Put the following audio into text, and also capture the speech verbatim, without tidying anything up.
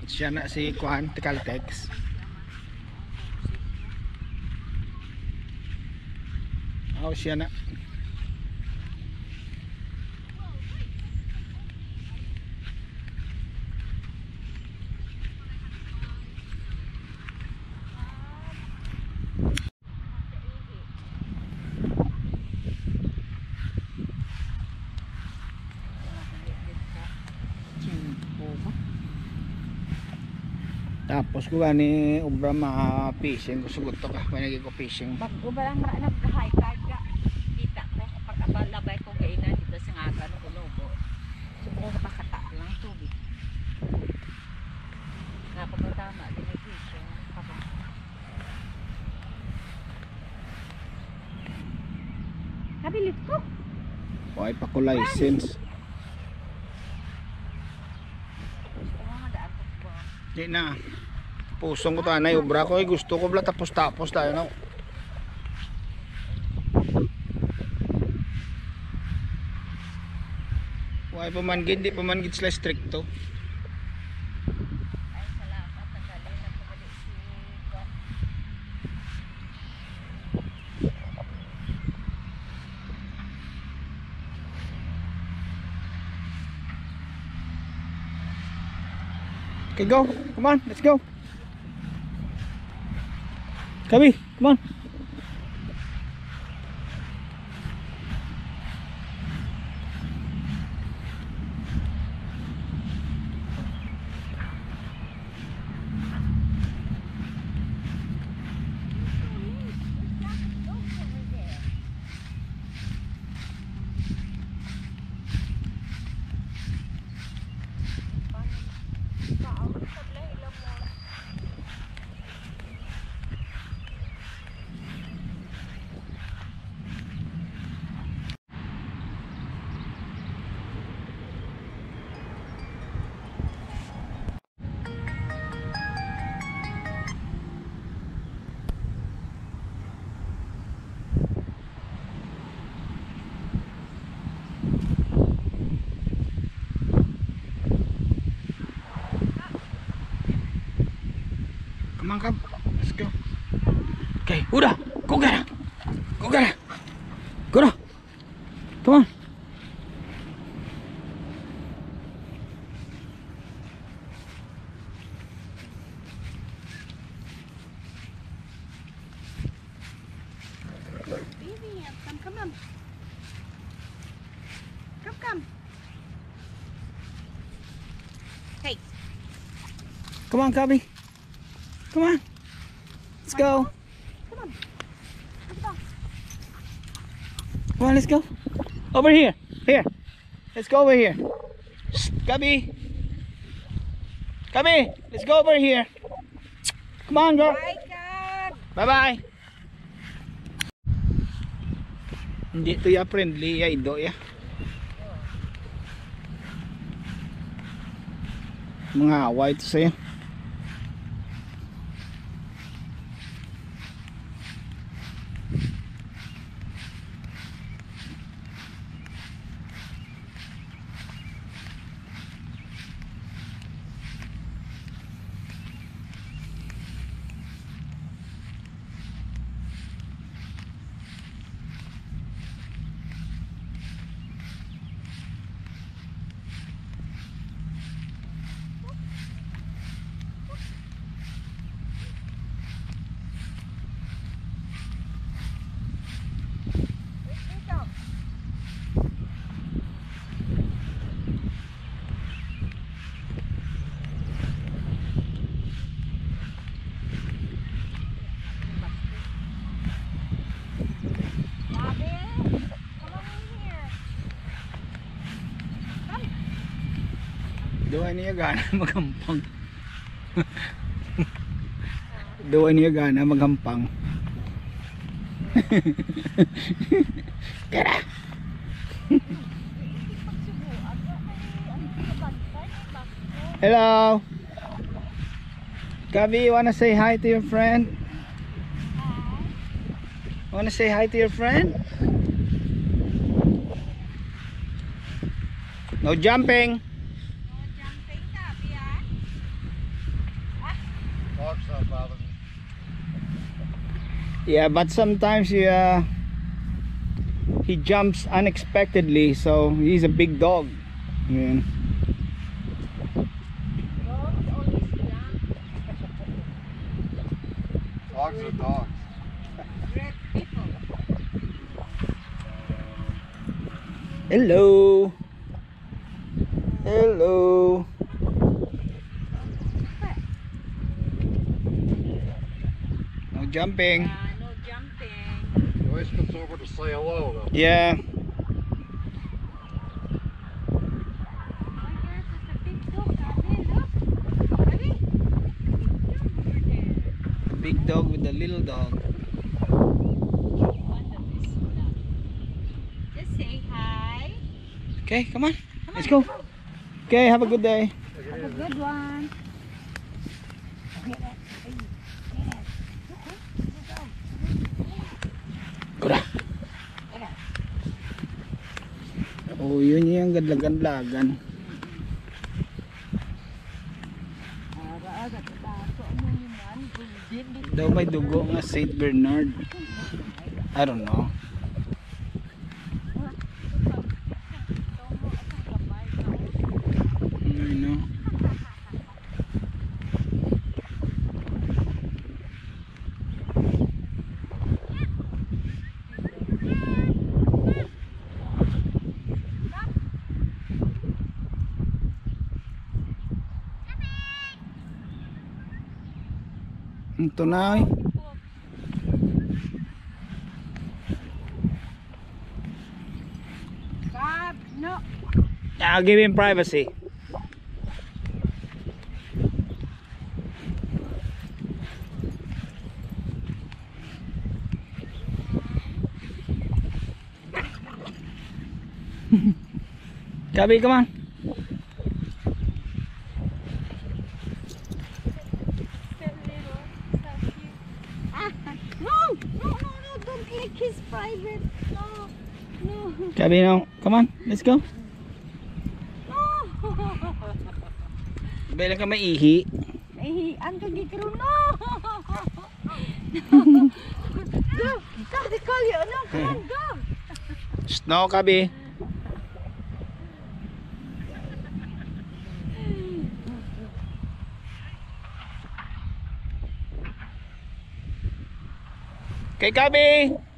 Siya na si Kuan Caltex. Oh, siya na. Tapos ko gani ubra mga fishing ko sugot to ka panagi ko fishing Pag ubra lang na nag-high tide ka kita ko pag abalabay ko kainan dito sa ngagan ko logo. Siguro napakata lang tubig. Napakatama din ang fishing pa. Kabilit ko. Why pa ko license. Di na. Pusong ko tanay ubra ko ay gusto ko bla tapos tapos tayo na. Why pa man gid di pa man gid sila stricto. Ay salamat sa dali na pagdali si Juan. Okay, go. Come on, let's go. Kabi, come on. Come on, come. Let's go. Okay, udah. Go get it. Go get it. Go now. Come on. Baby, come, come on. Come, come. Hey. Come on, Cubby. Come on. Let's go. Come on. Let's go. Come on, let's go. Over here. Here. Let's go over here. Shh, Cubby. Cubby, let's go over here. Come on, girl. Bye, God. Bye-bye. Hindi to ya friendly ya ido ya. Mga away to sa'yo. Doa niya gana magampang. Doa niya gana magampang. Tara. Hello. Gabi, you wanna say hi to your friend? Wanna say hi to your friend? No jumping. No jumping, Gabi, ah. Dog's not bothering me. Yeah, but sometimes he uh, he jumps unexpectedly, so he's a big dog. Yeah. Dogs always jump. Dogs are dogs. Great people. Hello. Hello. No jumping. Ah, no jumping. He always comes over to say hello though. Yeah. Oh yes, it's a big dog, Daddy. Look. Daddy. Jump over there. Big dog with a little dog. Just say hi. Okay, come on. Let's go. Okay, have a good day. Have a good one. Kuda. Oh, yun yung gadlagan-lagan. Aga-aga, taso mo naman. Golden. Daw may dugo nga Saint Bernard. I don't know. I know. Ito na eh. Cab, no. I'll give him privacy. Gabi, come on. Ah, no, no, no, no, don't click his private. No, no, Gabi, no. Come on, let's go. no. Bailan ka maihi. Eh, ang kagikiro, no. Go, go, they call you. No, come on, go. No, Gabi. Okay, Gabi.